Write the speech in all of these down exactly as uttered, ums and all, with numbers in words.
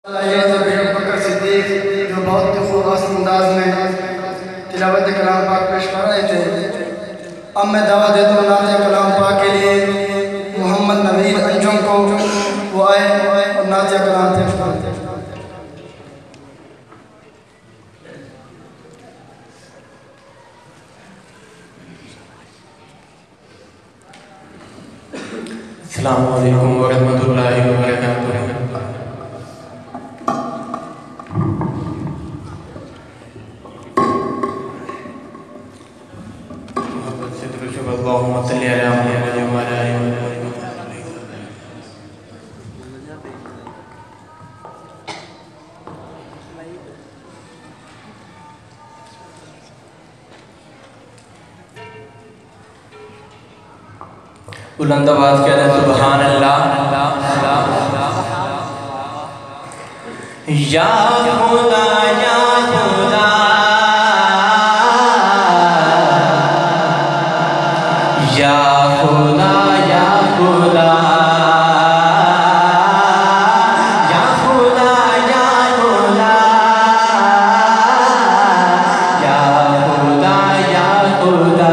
बकर सिद्दीक जो बहुत ही खूबसूरत अंदाज में तिलावत कलाम पाक पेश कर रहे थे। अब मैं दावा देता हूँ नाते कलाम पाक के लिए मोहम्मद नवीद अंजुम को वो आए और नाते कलाम पेश करते हैं। अस्सलामु अलैकुम व रहमतुल्लाहि व बरकातुहू। बुलंद आवाज़ कह रहे सुभान अल्लाह। या खुदा या खुदा या खुदा या खुदा या खुदा या खुदा या खुदा या खुदा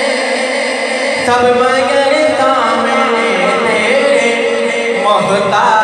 सब मगर तामे तेरे मोहताज